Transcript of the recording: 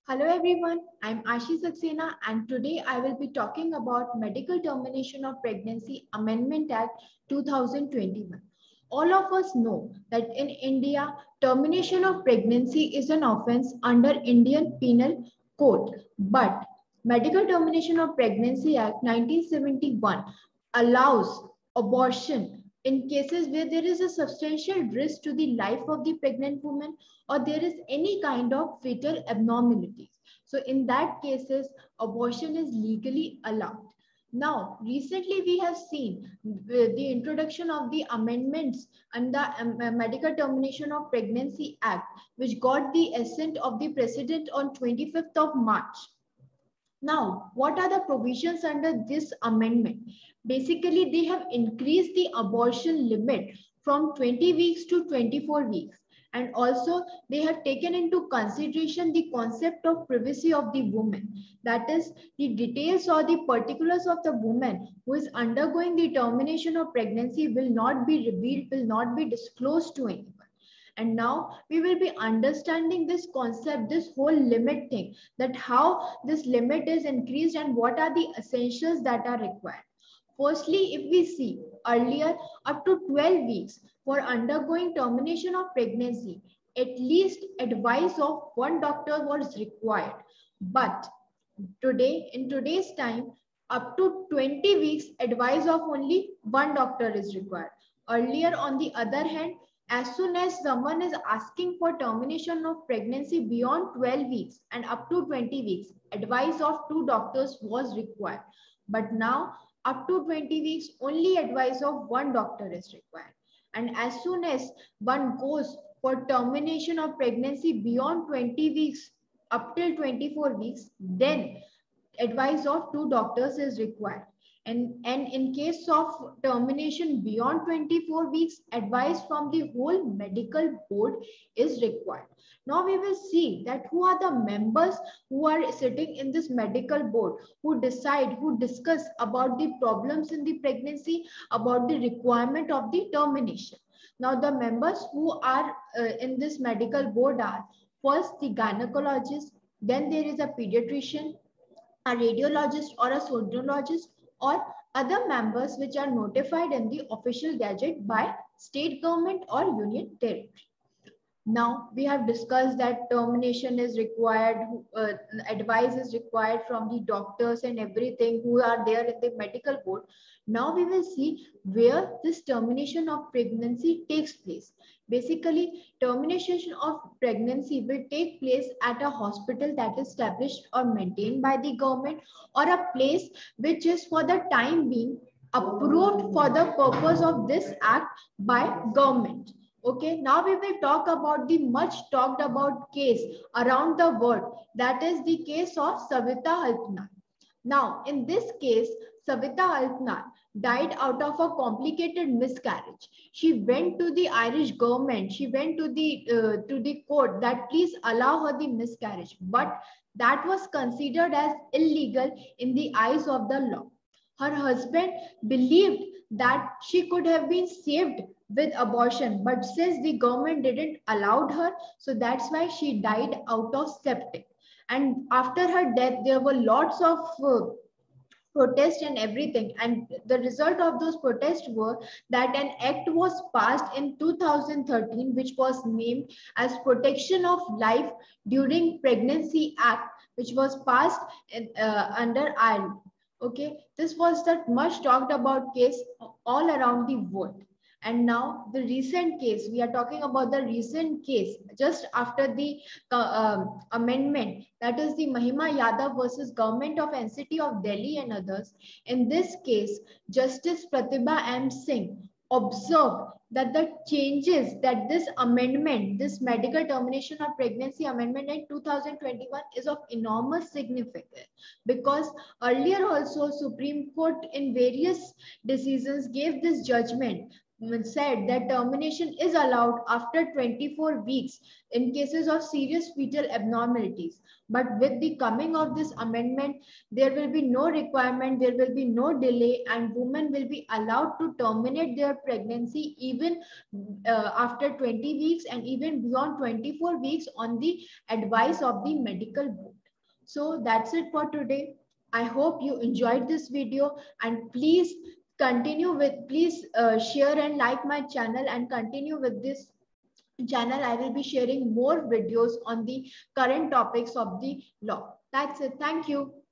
Hello everyone, I'm Ashi Saxena and today I will be talking about Medical Termination of Pregnancy Amendment Act 2021. All of us know that in India, termination of pregnancy is an offense under Indian Penal Code. But Medical Termination of Pregnancy Act 1971 allows abortion in cases where there is a substantial risk to the life of the pregnant woman or there is any kind of fetal abnormalities. So in that cases, abortion is legally allowed. Now, recently we have seen the introduction of the amendments and the Medical Termination of Pregnancy Act, which got the assent of the President on 25th of March. Now, what are the provisions under this amendment? Basically, they have increased the abortion limit from 20 weeks to 24 weeks. And also, they have taken into consideration the concept of privacy of the woman. That is, the details or the particulars of the woman who is undergoing the termination of pregnancy will not be revealed, will not be disclosed to anyone. And now we will be understanding this concept, this whole limit thing, that how this limit is increased and what are the essentials that are required. Firstly, if we see earlier, up to 12 weeks for undergoing termination of pregnancy, at least advice of one doctor was required. But today, in today's time, up to 20 weeks, advice of only one doctor is required. Earlier, on the other hand, as soon as someone is asking for termination of pregnancy beyond 12 weeks and up to 20 weeks, advice of two doctors was required. But now, up to 20 weeks, only advice of one doctor is required. And as soon as one goes for termination of pregnancy beyond 20 weeks, up till 24 weeks, then advice of two doctors is required. And in case of termination beyond 24 weeks, advice from the whole medical board is required. Now we will see that who are the members who are sitting in this medical board, who decide, who discuss about the problems in the pregnancy, about the requirement of the termination. Now the members who are in this medical board are first the gynecologist, then there is a pediatrician, a radiologist or a sonologist, or other members which are notified in the official gazette by state government or union territory. Now we have discussed that termination is required, advice is required from the doctors and everything who are there in the medical board. Now we will see where this termination of pregnancy takes place. Basically, termination of pregnancy will take place at a hospital that is established or maintained by the government, or a place which is for the time being approved for the purpose of this act by government. Okay, now we will talk about the much talked about case around the world. That is the case of Savita Halpnar. Now, in this case, Savita Halpnar died out of a complicated miscarriage. She went to the Irish government. She went to the court that please allow her the miscarriage. But that was considered as illegal in the eyes of the law. Her husband believed that she could have been saved with abortion, but since the government didn't allow her, so that's why she died out of septic. And after her death, there were lots of protests and everything, and the result of those protests were that an act was passed in 2013 which was named as Protection of Life During Pregnancy Act, which was passed under Ireland. Okay, this was the much talked about case all around the world. And now the recent case, we are talking about the recent case just after the amendment, that is the Mahima Yadav versus Government of NCT of Delhi and others. In this case, Justice Pratibha M. Singh observed that the changes that this amendment, this Medical Termination of Pregnancy Amendment in 2021 is of enormous significance, because earlier also Supreme Court in various decisions gave this judgment, said that termination is allowed after 24 weeks in cases of serious fetal abnormalities. But with the coming of this amendment, there will be no requirement, there will be no delay, and women will be allowed to terminate their pregnancy even after 20 weeks and even beyond 24 weeks on the advice of the medical board. So that's it for today. I hope you enjoyed this video, and please share and like my channel and continue with this channel. I will be sharing more videos on the current topics of the law. That's it. Thank you.